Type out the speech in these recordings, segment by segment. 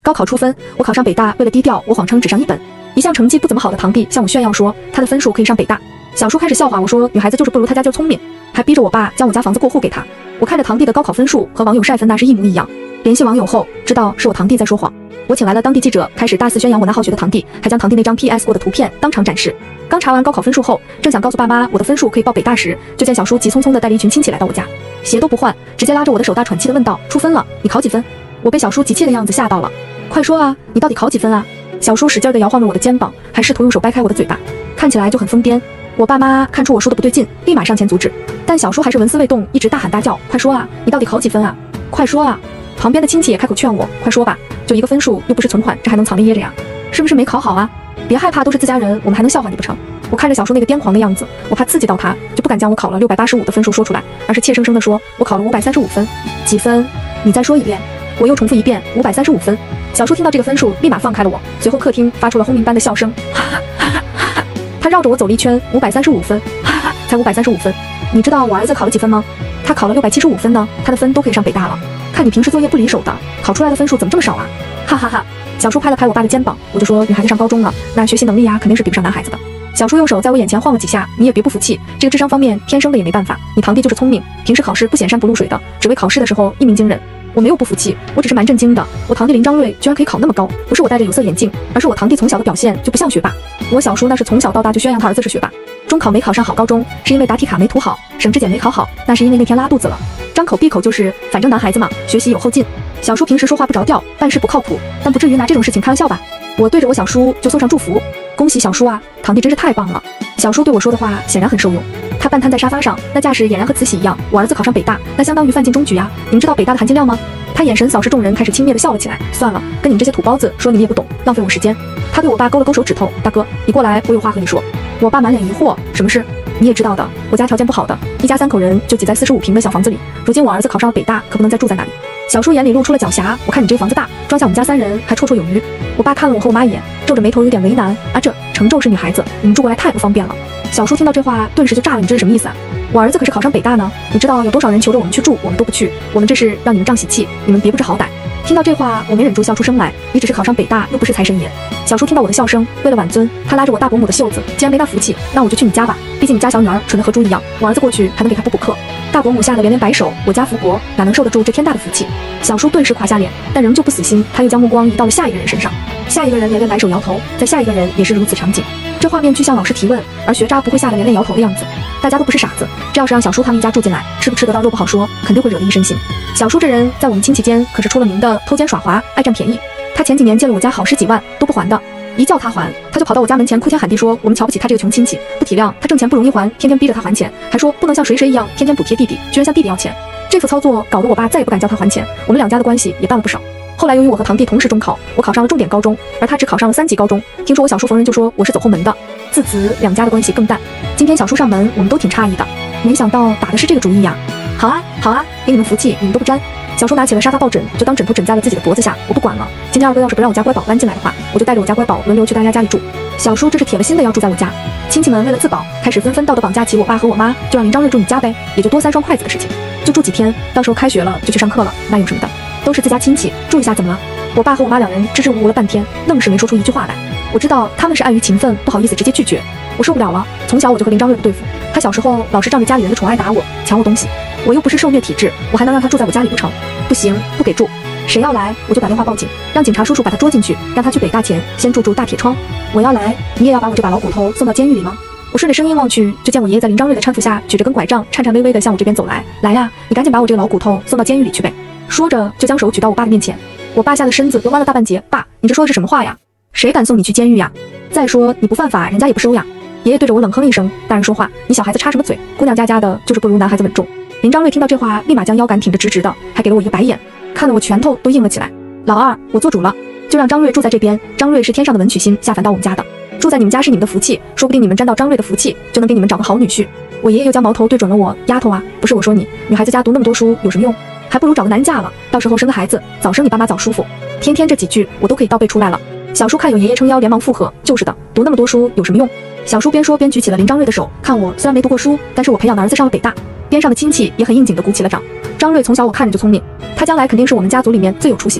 高考出分，我考上北大，为了低调，我谎称只上1本。一向成绩不怎么好的堂弟向我炫耀说，他的分数可以上北大。小叔开始笑话我说，女孩子就是不如他家就聪明，还逼着我爸将我家房子过户给他。我看着堂弟的高考分数和网友晒分那是一模一样，联系网友后知道是我堂弟在说谎。我请来了当地记者，开始大肆宣扬我那好学的堂弟，还将堂弟那张 PS 过的图片当场展示。刚查完高考分数后，正想告诉爸妈我的分数可以报北大时，就见小叔急匆匆地带着一群亲戚来到我家，鞋都不换，直接拉着我的手大喘气地问道：出分了，你考几分？我被小叔急切的样子吓到了，快说啊，你到底考几分啊？小叔使劲地摇晃着我的肩膀，还试图用手掰开我的嘴巴，看起来就很疯癫。我爸妈看出我说的不对劲，立马上前阻止，但小叔还是纹丝未动，一直大喊大叫：快说啊，你到底考几分啊？快说啊！旁边的亲戚也开口劝我，快说吧，就一个分数又不是存款，这还能藏着掖着呀？是不是没考好啊？别害怕，都是自家人，我们还能笑话你不成？我看着小叔那个癫狂的样子，我怕刺激到他，就不敢将我考了685的分数说出来，而是怯生生地说，我考了535分。几分？你再说一遍。我又重复一遍，535分。小叔听到这个分数，立马放开了我，随后客厅发出了轰鸣般的笑声，哈哈哈哈哈哈。他绕着我走了一圈，535分，哈哈，才535分。你知道我儿子考了几分吗？他考了675分呢，他的分都可以上北大了。看你平时作业不离手的，考出来的分数怎么这么少啊？哈哈哈。小叔拍了拍我爸的肩膀，我就说女孩子上高中了，那学习能力呀肯定是比不上男孩子的。小叔用手在我眼前晃了几下，你也别不服气，这个智商方面天生的也没办法，你堂弟就是聪明，平时考试不显山不露水的，只为考试的时候一鸣惊人。我没有不服气，我只是蛮震惊的，我堂弟林张瑞居然可以考那么高，不是我戴着有色眼镜，而是我堂弟从小的表现就不像学霸。我小叔那是从小到大就宣扬他儿子是学霸，中考没考上好高中是因为答题卡没涂好，省质检没考好那是因为那天拉肚子了，张口闭口就是反正男孩子嘛，学习有后劲。小叔平时说话不着调，办事不靠谱，但不至于拿这种事情开玩笑吧？我对着我小叔就送上祝福，恭喜小叔啊，堂弟真是太棒了。小叔对我说的话显然很受用，他半瘫在沙发上，那架势俨然和慈禧一样。我儿子考上北大，那相当于范进中举啊！你们知道北大的含金量吗？他眼神扫视众人，开始轻蔑地笑了起来。算了，跟你们这些土包子说你们也不懂，浪费我时间。他对我爸勾了勾手指头，大哥，你过来，我有话和你说。我爸满脸疑惑，什么事？你也知道的，我家条件不好的，一家3口人就挤在45平的小房子里。如今我儿子考上了北大，可不能再住在那里。小叔眼里露出了狡黠，我看你这房子大，装下我们家3人还绰绰有余。我爸看了我和我妈一眼，皱着眉头有点为难啊，这程皱是女孩子，你们住过来太不方便了。小叔听到这话顿时就炸了，你这是什么意思啊？我儿子可是考上北大呢，你知道有多少人求着我们去住，我们都不去，我们这是让你们仗喜气，你们别不知好歹。听到这话，我没忍住笑出声来，你只是考上北大，又不是财神爷。小叔听到我的笑声，为了挽尊，他拉着我大伯母的袖子，既然没那福气，那我就去你家吧，毕竟你家小女儿蠢得和猪一样，我儿子过去还能给他补课。大伯母吓得连连摆手，我家福薄，哪能受得住这天大的福气？小叔顿时垮下脸，但仍旧不死心，他又将目光移到了下一个人身上，下一个人连连摆手摇头，再下一个人也是如此场景。这画面具象老师提问，而学渣不会吓得连连摇头的样子。大家都不是傻子，这要是让小叔他们一家住进来，吃不吃得到肉不好说，肯定会惹得一身腥。小叔这人在我们亲戚间可是出了名的偷奸耍滑，爱占便宜。他前几年借了我家好10几万都不还的，一叫他还，他就跑到我家门前哭天喊地说我们瞧不起他这个穷亲戚，不体谅他挣钱不容易还，天天逼着他还钱，还说不能像谁谁一样天天补贴弟弟，居然向弟弟要钱。这副操作搞得我爸再也不敢叫他还钱，我们两家的关系也淡了不少。后来由于我和堂弟同时中考，我考上了重点高中，而他只考上了3级高中。听说我小叔逢人就说我是走后门的，自此两家的关系更淡。今天小叔上门，我们都挺诧异的，没想到打的是这个主意呀。好啊好啊，给你们福气，你们都不沾。小叔拿起了沙发抱枕，就当枕头枕在了自己的脖子下。我不管了，今天二哥要是不让我家乖宝搬进来的话，我就带着我家乖宝轮流去大家家里住。小叔这是铁了心的要住在我家。亲戚们为了自保，开始纷纷道德绑架起我爸和我妈，就让林张瑞住你家呗，也就多3双筷子的事情，就住几天，到时候开学了就去上课了，那有什么的，都是自家亲戚，住一下怎么了？我爸和我妈两人支支吾吾了半天，愣是没说出一句话来。我知道他们是碍于情分，不好意思直接拒绝。我受不了了，从小我就和林张瑞不对付，他小时候老是仗着家里人的宠爱打我，抢我东西，我又不是受虐体质，我还能让他住在我家里不成？不行，不给住，谁要来我就打电话报警，让警察叔叔把他捉进去，让他去北大前先住大铁窗。我要来，你也要把我这把老骨头送到监狱里吗？我顺着声音望去，就见我爷爷在林张瑞的搀扶下，举着根拐杖，颤颤巍巍地向我这边走来。来呀，你赶紧把我这个老骨头送到监狱里去呗！说着就将手举到我爸的面前。我爸吓得身子都弯了大半截。爸，你这说的是什么话呀？谁敢送你去监狱呀？再说你不犯法，人家也不收呀。爷爷对着我冷哼一声，大人说话，你小孩子插什么嘴？姑娘家的就是不如男孩子稳重。林张瑞听到这话，立马将腰杆挺得直直的，还给了我一个白眼，看得我拳头都硬了起来。老二，我做主了，就让张瑞住在这边。张瑞是天上的文曲星下凡到我们家的，住在你们家是你们的福气，说不定你们沾到张瑞的福气，就能给你们找个好女婿。我爷爷又将矛头对准了我，丫头啊，不是我说你，女孩子家读那么多书有什么用？还不如找个男嫁了，到时候生个孩子，早生你爸妈早舒服。天天这几句我都可以倒背出来了。小叔看有爷爷撑腰，连忙附和，就是的，读那么多书有什么用？小叔边说边举起了林张瑞的手，看我虽然没读过书，但是我培养的儿子上了北大。边上的亲戚也很应景地鼓起了掌。张瑞从小我看着就聪明，他将来肯定是我们家族里面最有出息的。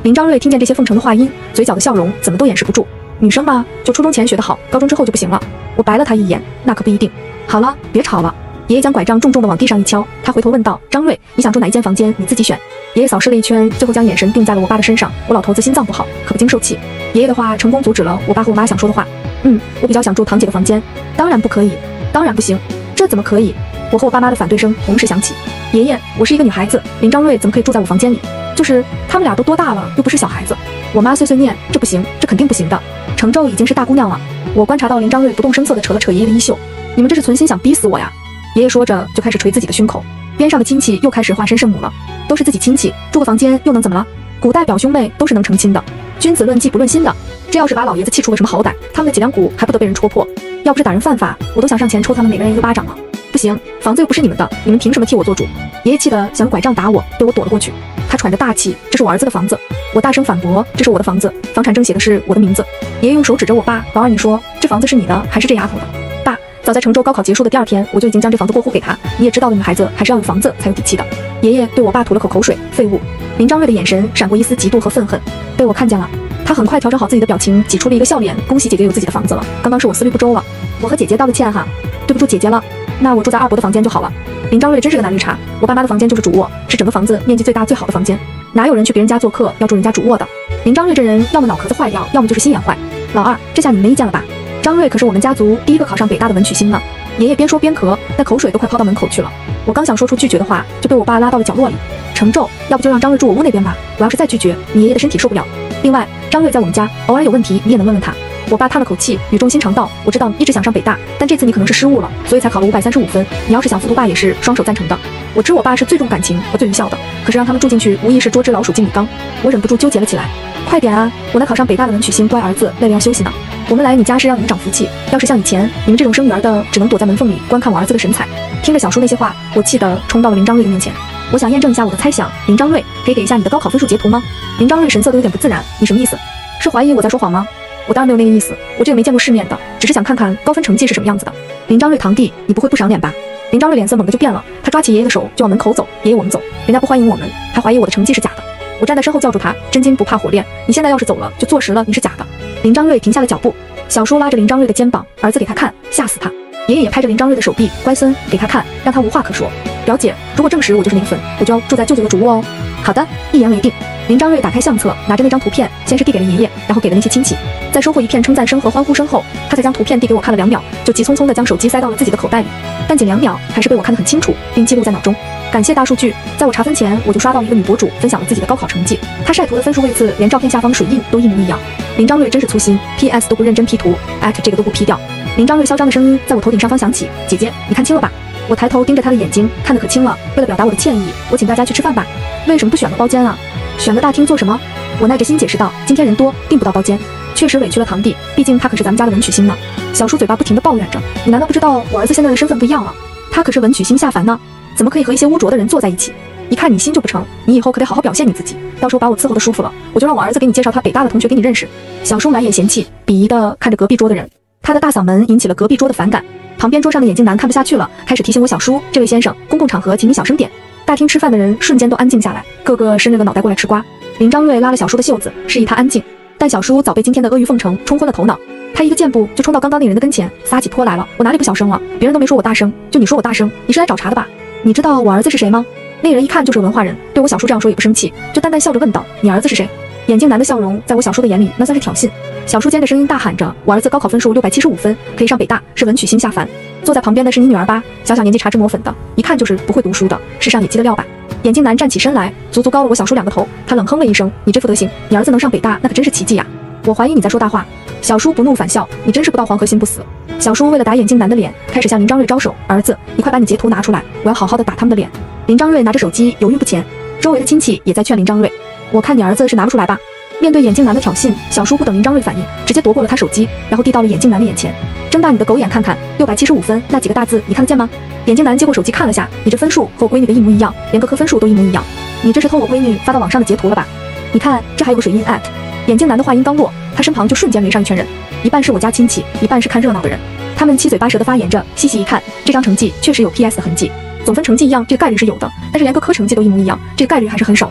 林张瑞听见这些奉承的话音，嘴角的笑容怎么都掩饰不住。女生嘛，就初中前学得好，高中之后就不行了。我白了他一眼，那可不一定。好了，别吵了。爷爷将拐杖重重地往地上一敲，他回头问道：张瑞，你想住哪一间房间？你自己选。爷爷扫视了一圈，最后将眼神定在了我爸的身上。我老头子心脏不好，可不经受气。爷爷的话成功阻止了我爸和我妈想说的话。我比较想住堂姐的房间。当然不可以，当然不行，这怎么可以？我和我爸妈的反对声同时响起。爷爷，我是一个女孩子，林张瑞怎么可以住在我房间里？就是他们俩都多大了，又不是小孩子。我妈碎碎念，这不行，这肯定不行的。程宙已经是大姑娘了。我观察到林张瑞不动声色地扯了扯爷爷的衣袖，你们这是存心想逼死我呀？爷爷说着就开始捶自己的胸口，边上的亲戚又开始化身圣母了。都是自己亲戚，住个房间又能怎么了？古代表兄妹都是能成亲的，君子论迹不论心的。这要是把老爷子气出了什么好歹，他们的脊梁骨还不得被人戳破？要不是打人犯法，我都想上前抽他们每个人一个巴掌了。不行，房子又不是你们的，你们凭什么替我做主？爷爷气得想拐杖打我，被我躲了过去。他喘着大气，这是我儿子的房子。我大声反驳，这是我的房子，房产证写的是我的名字。爷爷用手指着我爸，老二，你说这房子是你的还是这丫头的？爸，早在程州高考结束的第2天，我就已经将这房子过户给他。你也知道的，女孩子还是要有房子才有底气的。爷爷对我爸吐了口口水，废物。林张瑞的眼神闪过一丝嫉妒和愤恨，被我看见了。他很快调整好自己的表情，挤出了一个笑脸，恭喜姐姐有自己的房子了。刚刚是我思虑不周了，我和姐姐道个歉哈，对不住姐姐了。那我住在二伯的房间就好了。林张瑞真是个男绿茶，我爸妈的房间就是主卧，是整个房子面积最大最好的房间，哪有人去别人家做客要住人家主卧的？林张瑞这人要么脑壳子坏掉，要么就是心眼坏。老二，这下你没意见了吧？张瑞可是我们家族第一个考上北大的文曲星呢。爷爷边说边咳，那口水都快抛到门口去了。我刚想说出拒绝的话，就被我爸拉到了角落里。程宙，要不就让张瑞住我屋那边吧，我要是再拒绝，你爷爷的身体受不了。另外，张瑞在我们家，偶尔有问题你也能问问他。我爸叹了口气，语重心长道：我知道你一直想上北大，但这次你可能是失误了，所以才考了535分。你要是想复读，爸也是双手赞成的。我知我爸是最重感情和最愚孝的，可是让他们住进去，无疑是捉只老鼠进米缸。我忍不住纠结了起来。快点啊，我那考上北大的文曲星乖儿子累了要休息呢。我们来你家是让你们长福气，要是像以前你们这种生女儿的，只能躲在门缝里观看我儿子的神采。听着小叔那些话，我气得冲到了林张瑞的面前。我想验证一下我的猜想，林张瑞，可以给一下你的高考分数截图吗？林张瑞神色都有点不自然，你什么意思？是怀疑我在说谎吗？我当然没有那个意思，我这个没见过世面的，只是想看看高分成绩是什么样子的。林张瑞堂弟，你不会不赏脸吧？林张瑞脸色猛地就变了，他抓起爷爷的手就往门口走。爷爷，我们走，人家不欢迎我们，还怀疑我的成绩是假的。我站在身后叫住他，真金不怕火炼，你现在要是走了，就坐实了你是假的。林张瑞停下了脚步，小叔拉着林张瑞的肩膀，儿子给他看，吓死他。爷爷也拍着林张瑞的手臂，乖孙，给他看，让他无话可说。表姐，如果证实我就是那个粉，我就要住在舅舅的主卧哦。好的，一言为定。林张瑞打开相册，拿着那张图片，先是递给了爷爷，然后给了那些亲戚，在收获一片称赞声和欢呼声后，他才将图片递给我看了2秒，就急匆匆地将手机塞到了自己的口袋里。但仅2秒，还是被我看得很清楚，并记录在脑中。感谢大数据，在我查分前，我就刷到一个女博主分享了自己的高考成绩，她晒图的分数位次连照片下方水印都一模一样。林张瑞真是粗心 ，PS 都不认真 P 图，这个都不 P 掉。林张瑞嚣张的声音在我头顶上方响起，姐姐，你看清了吧？我抬头盯着他的眼睛，看得可清了。为了表达我的歉意，我请大家去吃饭吧。为什么不选个包间啊？选个大厅做什么？我耐着心解释道，今天人多，订不到包间。确实委屈了堂弟，毕竟他可是咱们家的文曲星呢。小叔嘴巴不停地抱怨着，你难道不知道我儿子现在的身份不一样了？他可是文曲星下凡呢，怎么可以和一些污浊的人坐在一起？一看你心就不成，你以后可得好好表现你自己，到时候把我伺候的舒服了，我就让我儿子给你介绍他北大的同学给你认识。小叔满眼嫌弃，鄙夷地看着隔壁桌的人，他的大嗓门引起了隔壁桌的反感。旁边桌上的眼镜男看不下去了，开始提醒我小叔，这位先生，公共场合请你小声点。大厅吃饭的人瞬间都安静下来，个个伸了个脑袋过来吃瓜。林张瑞拉了小叔的袖子，示意他安静，但小叔早被今天的阿谀奉承冲昏了头脑，他一个箭步就冲到刚刚那人的跟前，撒起泼来了。我哪里不小声了？别人都没说我大声，就你说我大声，你是来找茬的吧？你知道我儿子是谁吗？那人一看就是文化人，对我小叔这样说也不生气，就淡淡笑着问道，你儿子是谁？眼镜男的笑容在我小叔的眼里那算是挑衅。小叔尖着声音大喊着，我儿子高考分数675分，可以上北大，是文曲星下凡。坐在旁边的是你女儿吧？小小年纪茶汁抹粉的，一看就是不会读书的，是上野鸡的料吧？眼镜男站起身来，足足高了我小叔2个头，他冷哼了一声，你这副德行，你儿子能上北大那可真是奇迹呀！我怀疑你在说大话。小叔不怒反笑，你真是不到黄河心不死。小叔为了打眼镜男的脸，开始向林张瑞招手，儿子，你快把你截图拿出来，我要好好的打他们的脸。林张瑞拿着手机犹豫不前，周围的亲戚也在劝林张瑞，我看你儿子是拿不出来吧。面对眼镜男的挑衅，小叔不等林张瑞反应，直接夺过了他手机，然后递到了眼镜男的眼前。睁大你的狗眼看看，675分那几个大字你看得见吗？眼镜男接过手机看了下，你这分数和我闺女的一模一样，连各科分数都一模一样。你这是偷我闺女发到网上的截图了吧？你看这还有个水印@。眼镜男的话音刚落，他身旁就瞬间围上一圈人，一半是我家亲戚，一半是看热闹的人。他们七嘴八舌地发言着，细细一看，这张成绩确实有 PS 的痕迹。总分成绩一样，这个概率是有的，但是连个科成绩都一模一样，这个概率还是很少的。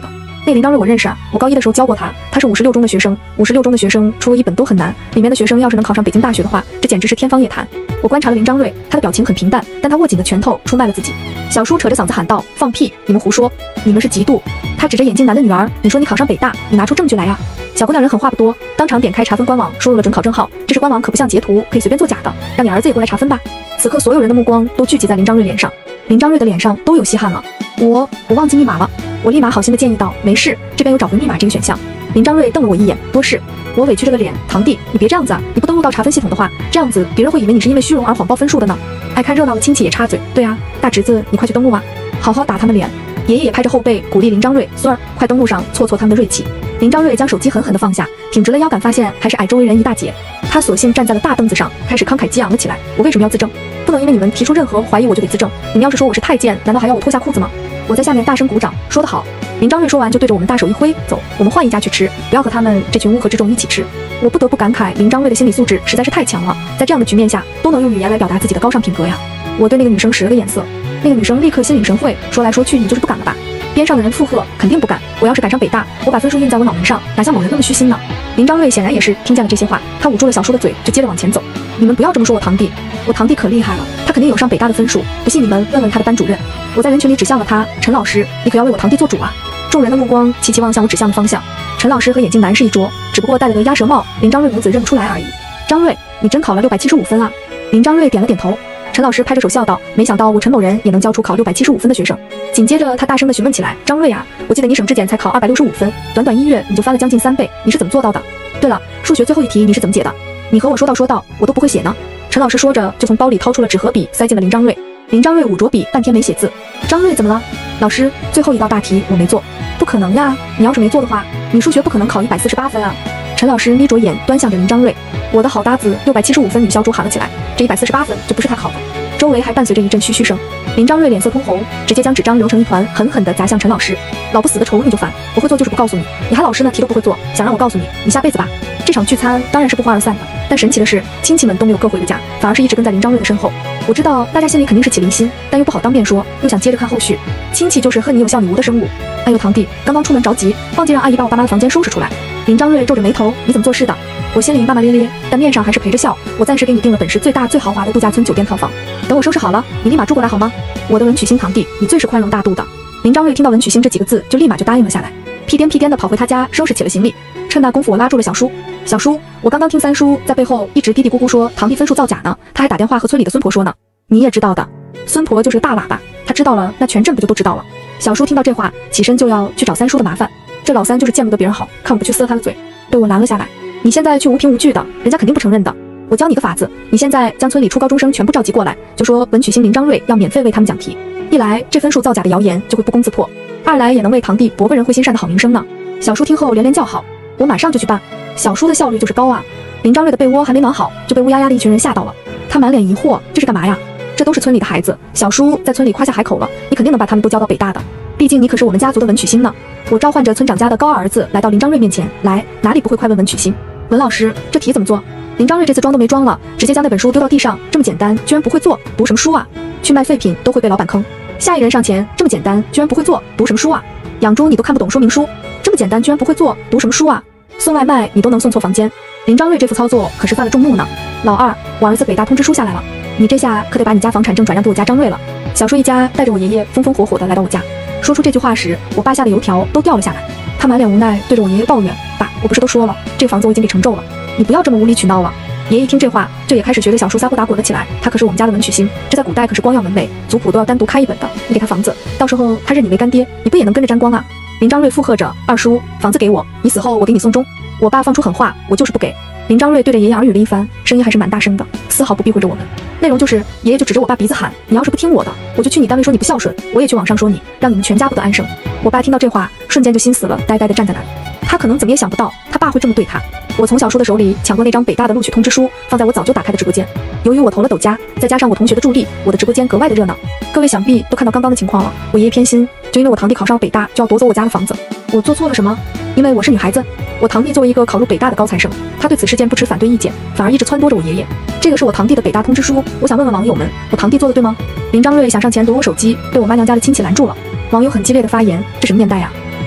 那林张瑞我认识啊，我高一的时候教过他，他是56中的学生，56中的学生出了一本都很难，里面的学生要是能考上北京大学的话，这简直是天方夜谭。我观察了林张瑞，他的表情很平淡，但他握紧的拳头出卖了自己。小叔扯着嗓子喊道：“放屁！你们胡说！你们是嫉妒！”他指着眼镜男的女儿：“你说你考上北大，你拿出证据来呀！”小姑娘人狠话不多，当场点开查分官网，输入了准考证号。这是官网可不像截图可以随便作假的，让你儿子也过来查分吧。此刻所有人的目光都聚集在林张瑞脸上，林张瑞的脸上都有稀罕了。我忘记密码了。我立马好心的建议道：“没事，这边有找回密码这个选项。”林张瑞瞪了我一眼：“多事。”我委屈着个脸：“堂弟，你别这样子啊！你不登录到查分系统的话，这样子别人会以为你是因为虚荣而谎报分数的呢。”爱看热闹的亲戚也插嘴：“对啊，大侄子，你快去登录啊，好好打他们脸。”爷爷也拍着后背鼓励林张瑞：“孙儿，快登录上，挫挫他们的锐气。”林张瑞将手机狠狠地放下，挺直了腰杆，发现还是矮周围人一大截。他索性站在了大凳子上，开始慷慨激昂了起来：“我为什么要自证？不能因为你们提出任何怀疑我就得自证。你们要是说我是太监，难道还要我脱下裤子吗？”我在下面大声鼓掌：“说得好！”林张瑞说完就对着我们大手一挥：“走，我们换一家去吃，不要和他们这群乌合之众一起吃。”我不得不感慨，林张瑞的心理素质实在是太强了，在这样的局面下都能用语言来表达自己的高尚品格呀。我对那个女生使了个眼色，那个女生立刻心领神会，说来说去你就是不敢了吧？边上的人附和：“肯定不敢！我要是赶上北大，我把分数印在我脑门上，哪像某人那么虚心呢？”林张瑞显然也是听见了这些话，他捂住了小叔的嘴，就接着往前走：“你们不要这么说我堂弟，我堂弟可厉害了，他肯定有上北大的分数，不信你们问问他的班主任。”我在人群里指向了他：“陈老师，你可要为我堂弟做主啊！”众人的目光齐齐望向我指向的方向，陈老师和眼镜男是一桌，只不过戴了个鸭舌帽，林张瑞母子认不出来而已。“张瑞，你真考了675分啊！”林张瑞点了点头。陈老师拍着手笑道：“没想到我陈某人也能教出考675分的学生。”紧接着他大声地询问起来：“张瑞啊，我记得你省质检才考265分，短短1月你就翻了将近3倍，你是怎么做到的？对了，数学最后一题你是怎么解的？你和我说道，我都不会写呢。”陈老师说着就从包里掏出了纸和笔，塞进了林张瑞。林张瑞捂着笔半天没写字。“张瑞怎么了？”“老师，最后一道大题我没做。”“不可能呀，你要是没做的话，你数学不可能考148分啊！”陈老师眯着眼端详着林张瑞。我的好搭子675分女校主喊了起来：“这148分就不是他考的！”周围还伴随着一阵嘘嘘声。林张瑞脸色通红，直接将纸张揉成一团，狠狠地砸向陈老师：“老不死的仇你就烦，我会做就是不告诉你，你还老师呢题都不会做，想让我告诉你，你下辈子吧！”这场聚餐当然是不欢而散的，但神奇的是，亲戚们都没有各回了家，反而是一直跟在林张瑞的身后。我知道大家心里肯定是起离心，但又不好当面说，又想接着看后续。亲戚就是恨你有笑你无的生物。哎呦堂弟，刚刚出门着急，忘记让阿姨把我爸妈的房间收拾出来。林张瑞皱着眉头：“你怎么做事的？”我心里骂骂咧咧，但面上还是陪着笑。我暂时给你订了本市最大最豪华的度假村酒店套房，等我收拾好了，你立马住过来好吗？我的文曲星堂弟，你最是宽容大度的。林张瑞听到文曲星这几个字，就立马就答应了下来，屁颠屁颠的跑回他家收拾起了行李。趁那功夫，我拉住了小叔：“小叔，我刚刚听三叔在背后一直嘀嘀咕咕说堂弟分数造假呢，他还打电话和村里的孙婆说呢。你也知道的，孙婆就是个大喇叭，他知道了，那全镇不就都知道了？”小叔听到这话，起身就要去找三叔的麻烦。这老三就是见不得别人好，看我不去撕了他的嘴，被我拦了下来。“你现在去无凭无据的，人家肯定不承认的。我教你个法子，你现在将村里初高中生全部召集过来，就说文曲星林张瑞要免费为他们讲题。一来这分数造假的谣言就会不攻自破，二来也能为堂弟博个人会心善的好名声呢。”小叔听后连连叫好：“我马上就去办。”小叔的效率就是高啊！林张瑞的被窝还没暖好，就被乌压压的一群人吓到了。他满脸疑惑：“这是干嘛呀？”“这都是村里的孩子，小叔在村里夸下海口了，你肯定能把他们都教到北大的，毕竟你可是我们家族的文曲星呢。”我召唤着村长家的高二儿子来到林张瑞面前：“来，哪里不会快问文曲星？文老师，这题怎么做？”林张瑞这次装都没装了，直接将那本书丢到地上：“这么简单，居然不会做，读什么书啊？去卖废品都会被老板坑。”下一人上前：“这么简单，居然不会做，读什么书啊？养猪你都看不懂说明书，这么简单居然不会做，读什么书啊？送外卖你都能送错房间。”林张瑞这副操作可是犯了众怒呢。“老二，我儿子北大通知书下来了，你这下可得把你家房产证转让给我家张瑞了。”小叔一家带着我爷爷风风火火地来到我家。说出这句话时，我爸下的油条都掉了下来。他满脸无奈对着我爷爷抱怨：“爸，我不是都说了，这个房子我已经给承皱了，你不要这么无理取闹了。”爷爷一听这话，就也开始学着小叔撒泼打滚了起来。他可是我们家的文曲星，这在古代可是光耀门楣，族谱都要单独开一本的。你给他房子，到时候他认你为干爹，你不也能跟着沾光啊？林张瑞附和着：“二叔，房子给我，你死后我给你送终。”我爸放出狠话：“我就是不给。”林张瑞对着爷爷耳语了一番，声音还是蛮大声的，丝毫不避讳着我们。内容就是爷爷就指着我爸鼻子喊：“你要是不听我的，我就去你单位说你不孝顺，我也去网上说你，让你们全家不得安生。”我爸听到这话，瞬间就心死了，呆呆地站在那里。他可能怎么也想不到他爸会这么对他。我从小叔的手里抢过那张北大的录取通知书，放在我早就打开的直播间。由于我投了抖加，再加上我同学的助力，我的直播间格外的热闹。各位想必都看到刚刚的情况了，我爷爷偏心，就因为我堂弟考上北大，就要夺走我家的房子。我做错了什么？因为我是女孩子。我堂弟作为一个考入北大的高材生，他对此事件不持反对意见，反而一直撺掇着我爷爷。这个是我堂弟的北大通知书，我想问问网友们，我堂弟做的对吗？林张瑞想上前夺我手机，被我妈娘家的亲戚拦住了。网友很激烈的发言：“这什么年代呀？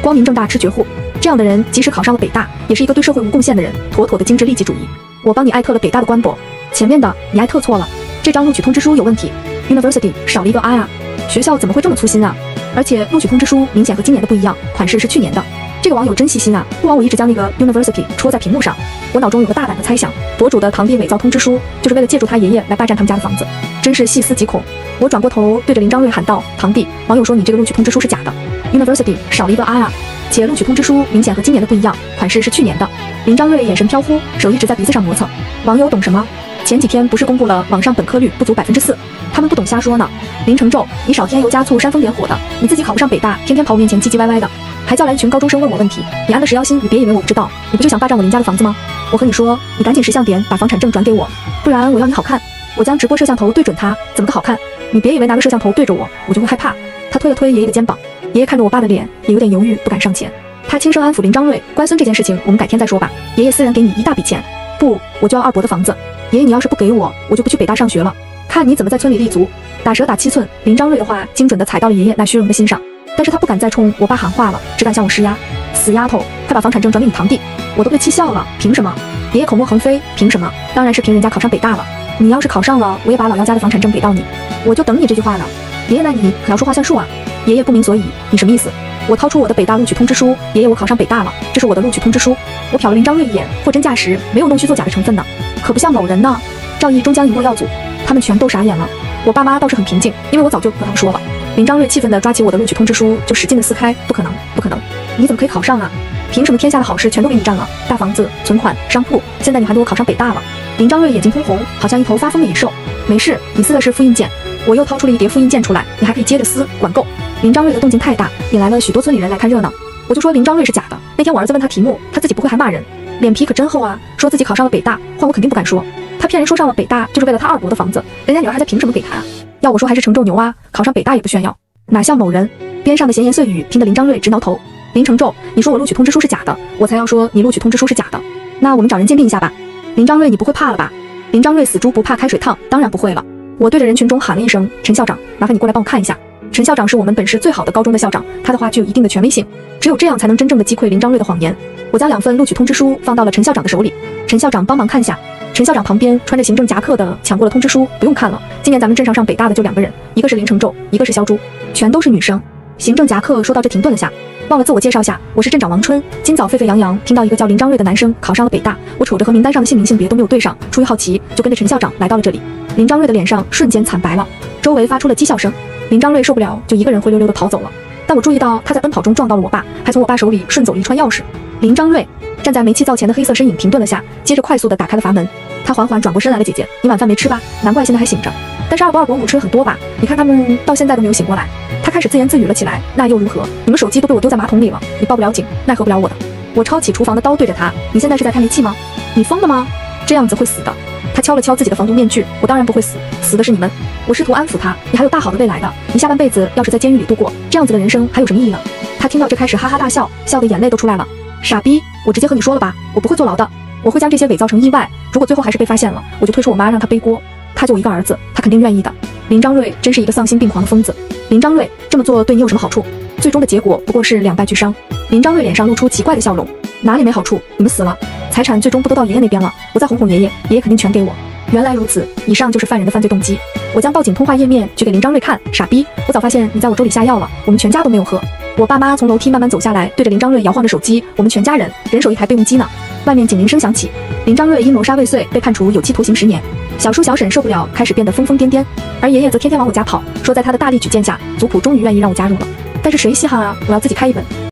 光明正大吃绝户。这样的人即使考上了北大，也是一个对社会无贡献的人，妥妥的精致利己主义。我帮你艾特了北大的官博，前面的你艾特错了，这张录取通知书有问题 ，University 少了一个 I 啊，学校怎么会这么粗心啊？而且录取通知书明显和今年的不一样，款式是去年的。这个网友真细心啊，不枉我一直将那个 University 戳在屏幕上。我脑中有个大胆的猜想，博主的堂弟伪造通知书，就是为了借助他爷爷来霸占他们家的房子，真是细思极恐。我转过头对着林张瑞喊道：“堂弟，网友说你这个录取通知书是假的 ，University 少了一个 I 啊，且录取通知书明显和今年的不一样，款式是去年的。”林张瑞眼神飘忽，手一直在鼻子上磨蹭。网友懂什么？前几天不是公布了网上本科率不足4%，他们不懂瞎说呢。林承宙，你少添油加醋煽风点火的，你自己考不上北大，天天跑我面前唧唧歪歪的，还叫来一群高中生问我问题，你安了食妖心，你别以为我不知道，你不就想霸占我林家的房子吗？我和你说，你赶紧识相点，把房产证转给我，不然我要你好看。我将直播摄像头对准他，怎么个好看？你别以为拿个摄像头对着我，我就会害怕。他推了推爷爷的肩膀，爷爷看着我爸的脸，也有点犹豫，不敢上前。他轻声安抚林张瑞，乖孙这件事情我们改天再说吧，爷爷私人给你一大笔钱。不，我就要二伯的房子。爷爷你要是不给我，我就不去北大上学了，看你怎么在村里立足。打蛇打7寸，林张瑞的话精准地踩到了爷爷那虚荣的心上，但是他不敢再冲我爸喊话了，只敢向我施压。死丫头，快把房产证转给你堂弟！我都被气笑了，凭什么？爷爷口沫横飞，凭什么？当然是凭人家考上北大了。你要是考上了，我也把老姚家的房产证给到你。我就等你这句话呢。爷爷，那你可要说话算数啊！爷爷不明所以，你什么意思？我掏出我的北大录取通知书，爷爷，我考上北大了，这是我的录取通知书。我瞟了林张瑞一眼，货真价实，没有弄虚作假的成分呢，可不像某人呢。赵毅终将一落耀祖，他们全都傻眼了。我爸妈倒是很平静，因为我早就和他们说了。林张瑞气愤地抓起我的录取通知书，就使劲地撕开，不可能，不可能！你怎么可以考上啊？凭什么天下的好事全都给你占了？大房子、存款、商铺，现在你还给我考上北大了？林张瑞眼睛通红，好像一头发疯的野兽。没事，你撕的是复印件。我又掏出了一叠复印件出来，你还可以接着撕，管够。林张瑞的动静太大，引来了许多村里人来看热闹。我就说林张瑞是假的。那天我儿子问他题目，他自己不会还骂人，脸皮可真厚啊！说自己考上了北大，换我肯定不敢说。他骗人说上了北大就是为了他二伯的房子，人家女儿还在凭什么给他啊？要我说还是承宙牛啊，考上北大也不炫耀，哪像某人。边上的闲言碎语听得林张瑞直挠头。林承宙，你说我录取通知书是假的，我才要说你录取通知书是假的。那我们找人鉴定一下吧。林张瑞，你不会怕了吧？林张瑞死猪不怕开水烫，当然不会了。我对着人群中喊了一声：“陈校长，麻烦你过来帮我看一下。”陈校长是我们本市最好的高中的校长，他的话具有一定的权威性，只有这样才能真正的击溃林张瑞的谎言。我将2份录取通知书放到了陈校长的手里，陈校长帮忙看下。陈校长旁边穿着行政夹克的抢过了通知书，不用看了，今年咱们镇上上北大的就2个人，一个是林承宙，一个是肖珠，全都是女生。行政夹克说到这停顿了下，忘了自我介绍下，我是镇长王春。今早沸沸扬扬听到一个叫林张瑞的男生考上了北大，我瞅着和名单上的姓名性别都没有对上，出于好奇就跟着陈校长来到了这里。林张瑞的脸上瞬间惨白了，周围发出了讥笑声。林张瑞受不了，就一个人灰溜溜的跑走了。但我注意到他在奔跑中撞到了我爸，还从我爸手里顺走了一串钥匙。林张瑞站在煤气灶前的黑色身影停顿了下，接着快速地打开了阀门。他缓缓转过身来了，姐姐，你晚饭没吃吧？难怪现在还醒着。但是二伯母吃的很多吧？你看他们到现在都没有醒过来。他开始自言自语了起来，那又如何？你们手机都被我丢在马桶里了，你报不了警，奈何不了我的。我抄起厨房的刀对着他，你现在是在开煤气吗？你疯了吗？这样子会死的。他敲了敲自己的防毒面具，我当然不会死，死的是你们。我试图安抚他，你还有大好的未来的，你下半辈子要是在监狱里度过，这样子的人生还有什么意义呢？他听到这开始哈哈大笑，笑得眼泪都出来了。傻逼，我直接和你说了吧，我不会坐牢的，我会将这些伪造成意外，如果最后还是被发现了，我就推出我妈让他背锅。他就我一个儿子，他肯定愿意的。林张瑞真是一个丧心病狂的疯子。林张瑞这么做对你有什么好处？最终的结果不过是2败俱伤。林张瑞脸上露出奇怪的笑容，哪里没好处？你们死了，财产最终不都到爷爷那边了？我再哄哄爷爷，爷爷肯定全给我。原来如此，以上就是犯人的犯罪动机。我将报警通话页面举给林张瑞看，傻逼，我早发现你在我粥里下药了，我们全家都没有喝。我爸妈从楼梯慢慢走下来，对着林张瑞摇晃着手机，我们全家人人手一台备用机呢。外面警铃声响起，林张瑞因谋杀未遂被判处有期徒刑10年。小叔小婶受不了，开始变得疯疯癫癫，而爷爷则天天往我家跑，说在他的大力举荐下，族谱终于愿意让我加入了。但是谁稀罕啊，我要自己开一本。